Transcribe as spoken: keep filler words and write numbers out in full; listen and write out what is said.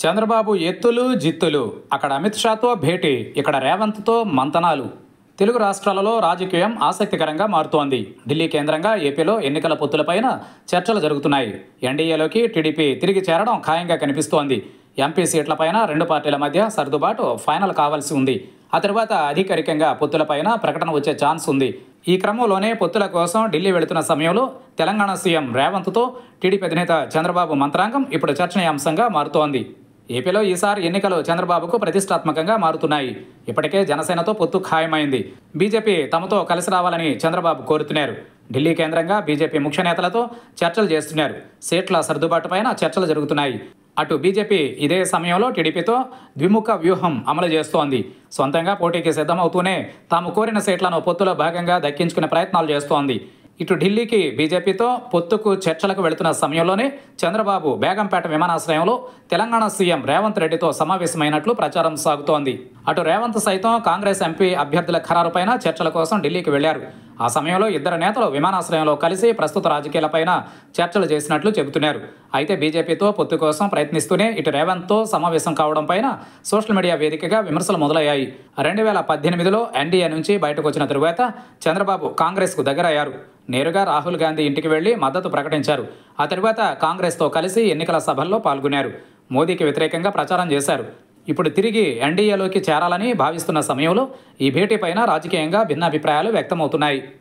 చంద్రబాబు ఎత్తులు జిత్తులు, అక్కడ అమిత్ షాతో భేటీ, ఇక్కడ రేవంత్తో మంతనాలు. తెలుగు రాష్ట్రాలలో రాజకీయం ఆసక్తికరంగా మారుతోంది. ఢిల్లీ కేంద్రంగా ఏపీలో ఎన్నికల పొత్తులపైన చర్చలు జరుగుతున్నాయి. ఎన్డీఏలోకి టీడీపీ తిరిగి చేరడం ఖాయంగా కనిపిస్తోంది. ఎంపీ సీట్లపైన రెండు పార్టీల మధ్య సర్దుబాటు ఫైనల్ కావాల్సి ఉంది. ఆ తర్వాత అధికారికంగా పొత్తులపైన ప్రకటన వచ్చే ఛాన్స్ ఉంది. ఈ క్రమంలోనే పొత్తుల కోసం ఢిల్లీ వెళుతున్న సమయంలో తెలంగాణ సీఎం రేవంత్తో టీడీపీ అధినేత చంద్రబాబు మంత్రాంగం ఇప్పుడు చర్చనీయాంశంగా మారుతోంది. ఏపీలో ఈసారి ఎన్నికలు చంద్రబాబుకు ప్రతిష్టాత్మకంగా మారుతున్నాయి. ఇప్పటికే జనసేనతో పొత్తు ఖాయమైంది. బీజేపీ తమతో కలిసి రావాలని చంద్రబాబు కోరుతున్నారు. ఢిల్లీ కేంద్రంగా బీజేపీ ముఖ్య నేతలతో చర్చలు చేస్తున్నారు. సీట్ల సర్దుబాటుపైన చర్చలు జరుగుతున్నాయి. అటు బీజేపీ ఇదే సమయంలో టీడీపీతో ద్విముఖ వ్యూహం అమలు చేస్తోంది. సొంతంగా పోటీకి సిద్ధమవుతూనే తాము కోరిన సీట్లను పొత్తులో భాగంగా దక్కించుకునే ప్రయత్నాలు చేస్తోంది. ఇటు ఢిల్లీకి బీజేపీతో పొత్తుకు చర్చలకు వెళుతున్న సమయంలోనే చంద్రబాబు బేగంపేట విమానాశ్రయంలో తెలంగాణ సీఎం రేవంత్ రెడ్డితో సమావేశమైనట్లు ప్రచారం సాగుతోంది. అటు రేవంత్ సైతం కాంగ్రెస్ ఎంపీ అభ్యర్థుల ఖరారుపైన చర్చల కోసం ఢిల్లీకి వెళ్లారు. ఆ సమయంలో ఇద్దరు నేతలు విమానాశ్రయంలో కలిసి ప్రస్తుత రాజకీయాలపైన చర్చలు చేసినట్లు చెబుతున్నారు. అయితే బీజేపీతో పొత్తు కోసం ప్రయత్నిస్తూనే ఇటు రేవంత్తో సమావేశం కావడం పైన సోషల్ మీడియా వేదికగా విమర్శలు మొదలయ్యాయి. రెండు వేల పద్దెనిమిదిలో ఎన్డీఏ నుంచి బయటకు వచ్చిన తరువాత చంద్రబాబు కాంగ్రెస్కు దగ్గరయ్యారు. నేరుగా రాహుల్ గాంధీ ఇంటికి వెళ్లి మద్దతు ప్రకటించారు. ఆ తరువాత కాంగ్రెస్తో కలిసి ఎన్నికల సభల్లో పాల్గొన్నారు. మోదీకి వ్యతిరేకంగా ప్రచారం చేశారు. ఇప్పుడు తిరిగి ఎన్డీఏలోకి చేరాలని భావిస్తున్న సమయంలో ఈ భేటీ పైన రాజకీయంగా భిన్నాభిప్రాయాలు వ్యక్తమవుతున్నాయి.